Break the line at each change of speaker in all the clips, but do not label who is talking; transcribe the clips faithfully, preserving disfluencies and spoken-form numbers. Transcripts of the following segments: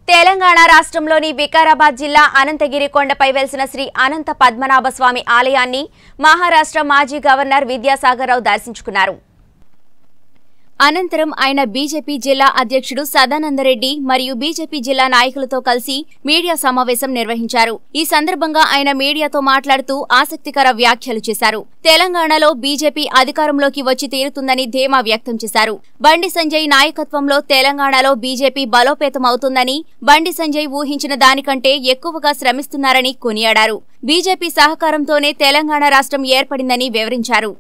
తెలంగాణ రాష్ట్రంలోని వికారాబాద్ జిల్లా అనంతగిరి కొండపై వెలిసిన శ్రీ అనంత పద్మనాభ స్వామి ఆలయాన్ని మహారాష్ట్ర మాజీ గవర్నర్ విద్యాసాగర్ రావు దర్శించుకున్నారు. అనంతరం ఆయన బీజేపీ జిల్లా అధ్యక్షుడు సదానందరెడ్డి మరియు బీజేపీ జిల్లా నాయకులతో కలిసి మీడియా సమావేశం నిర్వహించారు. ఈ సందర్భంగా ఆయన మీడియాతో మాట్లాడుతూ ఆసక్తికర వ్యాఖ్యలు చేశారు. తెలంగాణలో బీజేపీ అధికారంలోకి వచ్చి తీరుతుందని ధీమా వ్యక్తం చేశారు. బండి సంజయ్ నాయకత్వంలో తెలంగాణలో బీజేపీ బలోపేతం అవుతుందని, బండి సంజయ్ ఊహించిన దానికంటే ఎక్కువగా శ్రమిస్తున్నారని కొనియాడారు. బీజేపీ సహకారంతోనే తెలంగాణ రాష్ట్రం ఏర్పడిందని వివరించారు.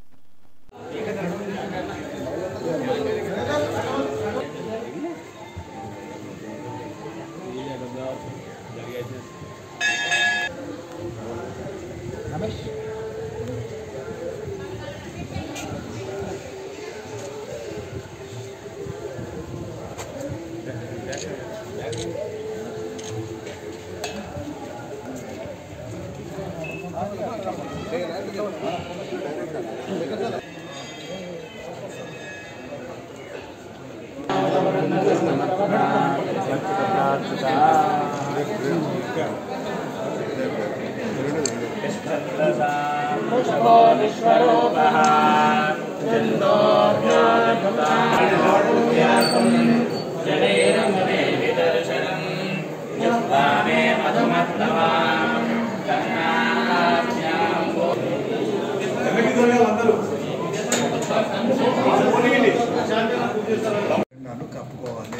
కప్పుకోవాలి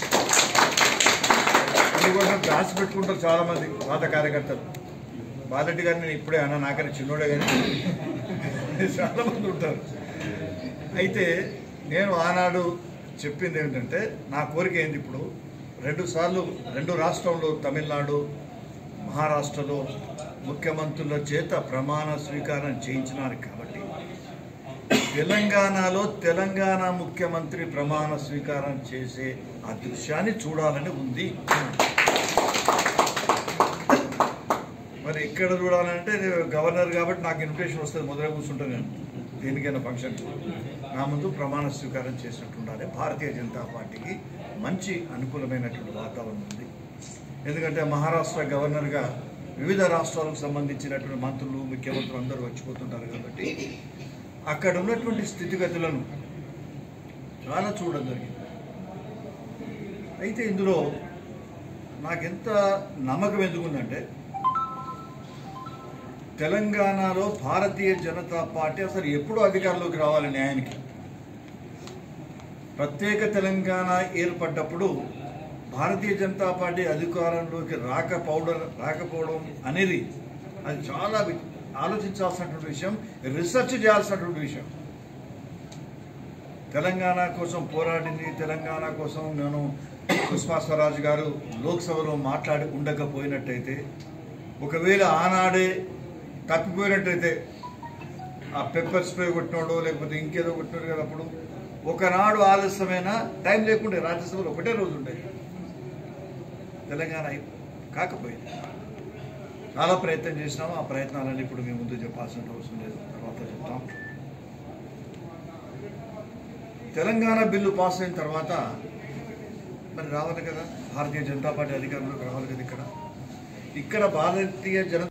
అందుకోసం రాసి పెట్టుకుంటారు చాలా మంది పాత కార్యకర్తలు. బాలరెడ్డి గారిని నేను ఇప్పుడే అన్న నాకని చిన్నోడే కానీ చాలా మంది ఉంటారు. అయితే నేను ఆనాడు చెప్పింది ఏమిటంటే, నా కోరిక ఏంది, ఇప్పుడు రెండు సార్లు రెండు రాష్ట్రంలో తమిళనాడు మహారాష్ట్రలో ముఖ్యమంత్రుల చేత ప్రమాణ స్వీకారం చేయించినారు కాబట్టి తెలంగాణలో తెలంగాణ ముఖ్యమంత్రి ప్రమాణ స్వీకారం చేసే ఆ దృశ్యాన్ని చూడాలని ఉంది. మరి ఇక్కడ చూడాలంటే గవర్నర్ కాబట్టి నాకు ఇన్విటేషన్ వస్తుంది, మొదలు కూర్చుంటాను నేను దేనికైనా ఫంక్షన్. నా ముందు ప్రమాణ స్వీకారం చేసినట్టు ఉండాలి. భారతీయ జనతా పార్టీకి మంచి అనుకూలమైనటువంటి వాతావరణం ఉంది. ఎందుకంటే మహారాష్ట్ర గవర్నర్గా వివిధ రాష్ట్రాలకు సంబంధించినటువంటి మంత్రులు ముఖ్యమంత్రులు అందరూ వచ్చిపోతుంటారు కాబట్టి అక్కడ ఉన్నటువంటి స్థితిగతులను చాలా చూడడం జరిగింది. అయితే ఇందులో నాకెంత నమ్మకం ఎందుకుందంటే, తెలంగాణలో భారతీయ జనతా పార్టీ అసలు ఎప్పుడు అధికారంలోకి రావాలి, న్యాయానికి ప్రత్యేక తెలంగాణ ఏర్పడ్డప్పుడు భారతీయ జనతా పార్టీ అధికారంలోకి రాకపోవడం రాకపోవడం అనేది అది చాలా ఆలోచించాల్సినటువంటి విషయం, రీసెర్చ్ చేయాల్సినటువంటి విషయం. తెలంగాణ కోసం పోరాడింది, తెలంగాణ కోసం నేను సుష్మా స్వరాజ్ గారు లోక్సభలో మాట్లాడి ఉండకపోయినట్టయితే, ఒకవేళ ఆనాడే తప్పిపోయినట్టయితే ఆ పెప్పర్ స్ప్రే కొట్టినాడో లేకపోతే ఇంకేదో కొట్టినాడు కదా, అప్పుడు ఒకనాడు ఆలస్యమైన టైం లేకుండే రాజ్యసభలో ఒకటే రోజు ఉండే తెలంగాణ కాకపోయింది. చాలా ప్రయత్నం చేసినాము. ఆ ప్రయత్నాలన్నీ ఇప్పుడు మేము ముందు చెప్పాల్సిన అవసరం లేదు, తర్వాత చెప్తాం. తెలంగాణ బిల్లు పాస్ అయిన తర్వాత మరి రావాలి కదా, భారతీయ జనతా పార్టీ అధికారంలోకి రావాలి కదా. ఇక్కడ ఇక్కడ భారతీయ జనతా